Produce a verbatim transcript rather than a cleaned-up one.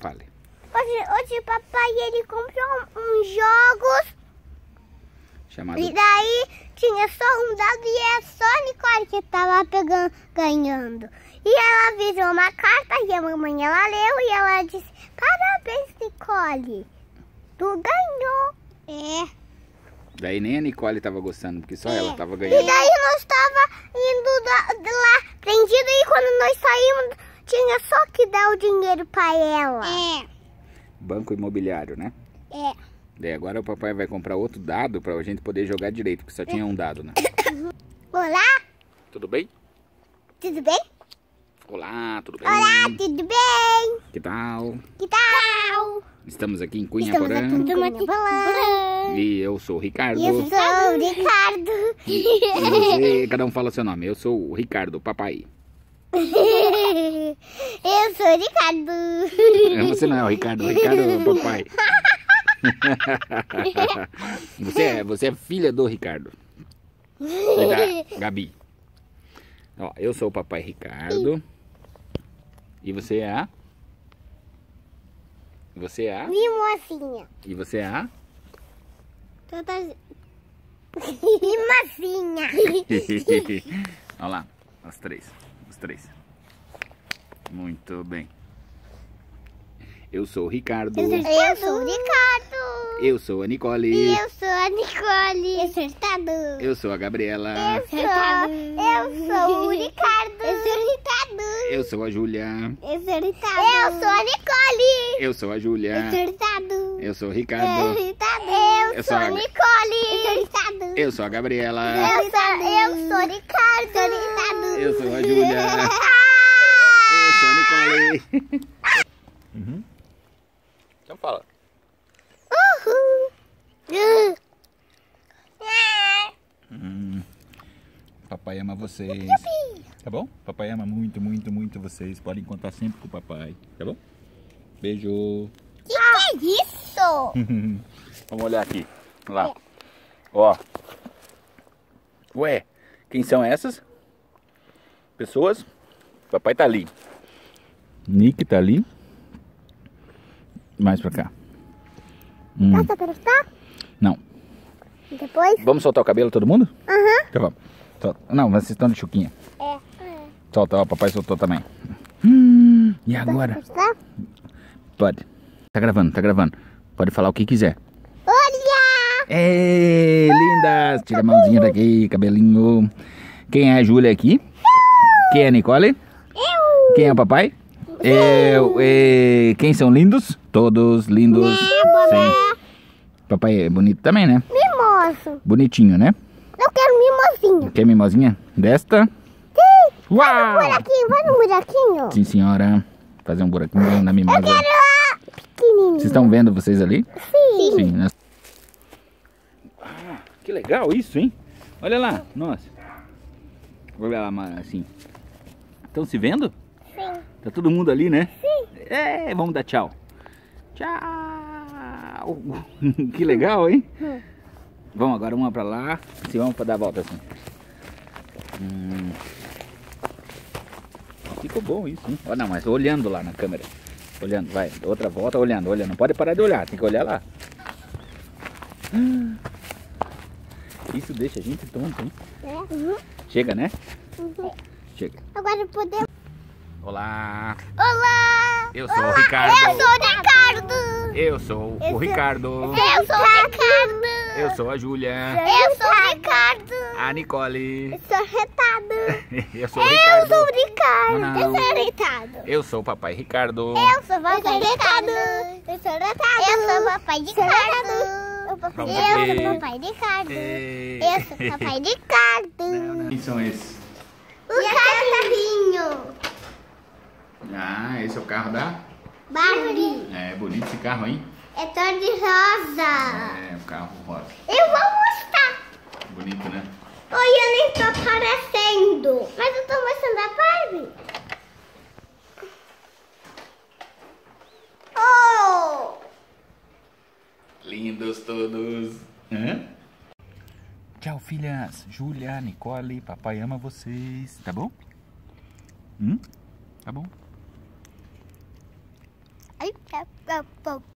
Fale. Hoje, hoje papai ele comprou uns jogos. Chamado... E daí tinha só um dado e é só a Nicole que tava pegando, ganhando. E ela virou uma carta e a mamãe ela leu e ela disse: parabéns, Nicole, tu ganhou. É. Daí nem a Nicole tava gostando, porque só é. ela tava ganhando. E daí nós tava indo da, de lá prendido e quando nós saímos tinha só que dar o dinheiro pra ela. É. Banco imobiliário, né? É. Daí agora o papai vai comprar outro dado pra gente poder jogar direito, porque só tinha um dado, né? Olá? Tudo bem? Tudo bem? Olá, tudo bem? Olá, tudo bem? Que tal? Que tal? Estamos aqui em Cunha Estamos Porã. aqui em Cunha Porã. E eu sou o Ricardo. E eu sou o Ricardo. E você, cada um fala seu nome. Eu sou o Ricardo, papai. Eu sou o Ricardo. Você não é o Ricardo, o Ricardo é o papai. Você é, você é filha do Ricardo. E da Gabi. Ó, eu sou o papai Ricardo. E você é a? Você é a? Mimosinha. E você é a? Mimosinha. Olha lá, os três. Os três. Muito bem. Eu sou o Ricardo. Eu sou o Ricardo. Eu sou a Nicole. E eu sou a Nicole. Acertado. Eu sou a Gabriela. Eu sou, eu sou o Ricardo. Eu sou o Ricardo. Eu sou a Júlia. Eu sou o Ricardo. Eu sou a Nicole. Eu sou a Júlia. Eu sou o Ricardo. Eu sou o Ricardo. Eu, eu sou a Nicole. Eu sou o Ricardo. Eu sou a Gabriela. Eu sou, eu sou o Ricardo. Eu sou o Ricardo. Eu sou a Júlia. Eu sou a Nicole. Uhum. Então fala. Uhul. Uh. Hum, papai ama vocês. Tá bom? Papai ama muito, muito, muito vocês. Podem contar sempre com o papai. Tá bom? Beijo. Que que é isso? Vamos olhar aqui. Lá. Ó. Ué, quem são essas pessoas? Papai tá ali. Nick tá ali. Mais pra cá. Hum. Posso apertar? Não. Depois? Vamos soltar o cabelo todo mundo? Aham. Uhum. Então vamos. Solta. Não, vocês estão de chuquinha. É. Solta, ó, papai soltou também. Hum, e agora? Apertar? Pode. Tá gravando, tá gravando. Pode falar o que quiser. Olha! Ei, lindas! Tira a mãozinha daqui, cabelinho. Quem é a Júlia aqui? Quem é a Nicole? Eu! Quem é o papai? Eu. E... Quem são lindos? Todos lindos. Sim. Papai é bonito também, né? Mimoso. Bonitinho, né? Eu quero mimosinha. Quer mimosinha? Desta? Sim. Uau! Vai no buraquinho, vai no buraquinho. Sim, senhora. Fazer um buraquinho na mimosa. Eu quero a pequenininha. Vocês estão vendo vocês ali? Sim. Sim. Nós... Ah, que legal isso, hein? Olha lá, nossa. Olha lá, assim. Estão se vendo? Sim. Tá todo mundo ali, né? Sim. É, vamos dar tchau. Tchau. Que legal, hein? Hum. Vamos agora uma pra lá. Se vamos pra dar a volta assim. Hum. Ficou bom isso, hein? Olha, não, mas olhando lá na câmera. Olhando, vai. Outra volta, olhando, olhando. Não pode parar de olhar, tem que olhar lá. Isso deixa a gente tonto, hein? É. Uhum. Chega, né? Uhum. Chega. Agora podemos... Olá. Olá! Eu sou Olá. o Ricardo. Eu sou o Ricardo. Eu sou o Ricardo. Eu sou o Ricardo. Eu sou a Júlia. Eu sou o Ricardo. A Nicole. Eu sou retado. Eu sou o Eu Ricardo. sou o Ricardo. Não. Eu sou o Ricardo. Eu sou o papai Ricardo. Eu sou o papai Ricardo. Eu sou o Ricardo. Eu sou o papai Ricardo. Eu sou o papai Ricardo. Eu sou o papai Ricardo. Quem são esses? O carrinho. Ah, esse é o carro da... Barbie. É, bonito esse carro, hein? É todo de rosa. É, o carro rosa. Eu vou mostrar. Bonito, né? Oi, eu nem tô aparecendo. Mas eu tô mostrando a Barbie. Oh! Lindos todos. Hã? Tchau, filhas. Júlia, Nicole, papai ama vocês. Tá bom? Hum? Tá bom. Ai. Tchau.